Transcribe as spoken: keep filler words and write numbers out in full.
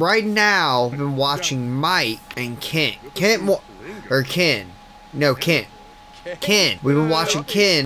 right now, we've been watching Mike and Kent. Kent, or Ken. No, Kent. Ken. We've been watching Ken